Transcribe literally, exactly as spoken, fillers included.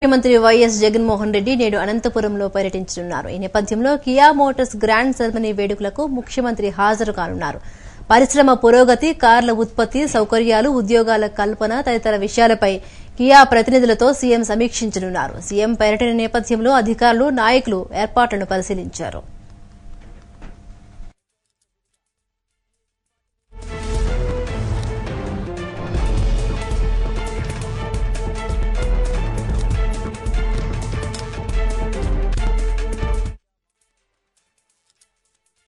ముఖ్యమంత్రి వైఎస్ జగన్మోహన్ రెడ్డి నేడు అనంతపురంలో పర్యటించనున్నారు. ఈ నేపథ్యంలో కియా మోటార్స్ గ్రాండ్ సెరమనీ వేడుకలకు ముఖ్యమంత్రి హాజరు కానున్నారు. పరిశ్రమ పురోగతి, కార్ల ఉత్పత్తి, సౌకర్యాలు, ఉద్యోగాల కల్పన తదితర విషయాలపై కియా ప్రతినిధులతో సీఎం సమీక్షించనున్నారు. సీఎం పర్యటన నేపథ్యంలో అధికారులు, నాయకులు ఏర్పాట్లను పరిశీలించారు.